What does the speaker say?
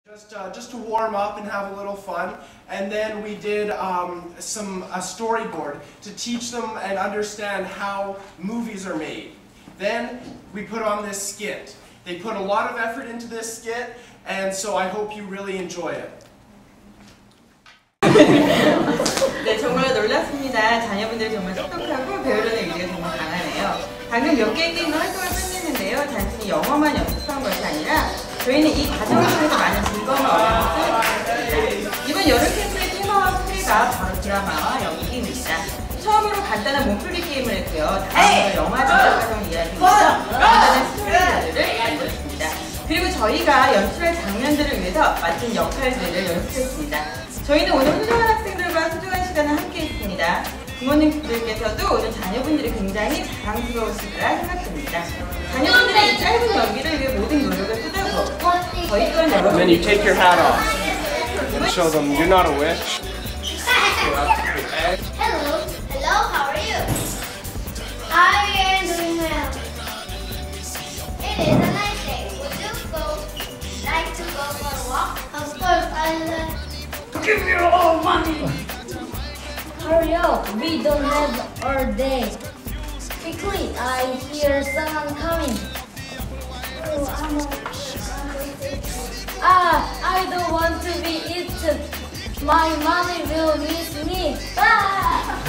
Just to warm up and have a little fun, and then we did a storyboard to teach them and understand how movies are made. Then we put on this skit. They put a lot of effort into this skit, and so I hope you really enjoy it. 네, 정말 놀랐습니다. 자녀분들이 정말 똑똑하고 배우려는 의지가 정말 강하네요. 방금 몇 개의 게임을 활동을 끝냈는데요. 단순히 영어만 연습한 것이 아니라 저희는 이 과정을 통해서 많은 즐거움을 얻었습니다. 이번 여름 캠프의 테마와 소리가 바로 드라마와 연기입니다. 처음으로 간단한 몸풀기 게임을 했고요. 다음으로 영화 제작 과정을 이야기해서 간단한 스토리들을 만들었습니다. 그리고 저희가 연출할 장면들을 위해서 맡은 역할들을 연습했습니다. 저희는 오늘 훌륭한 학생들과 소중한 시간을 함께 했습니다. 부모님들께서도 오늘 자녀분들이 굉장히 자랑스러우실 거라 생각됩니다. 자녀분들의 이 짧은 연기를 위해 모든 노력을 쏟아부었고 저희 또한 여러분 And then you take your hat off and show them you're not a witch. Hello, how are you? I am doing well. It is a nice day. Would you like to go for a walk? Of course, I like. Give me all money! Hurry up, we don't have our day. Quickly, I hear someone coming. I don't want to be eaten. My mommy will miss me. Ah!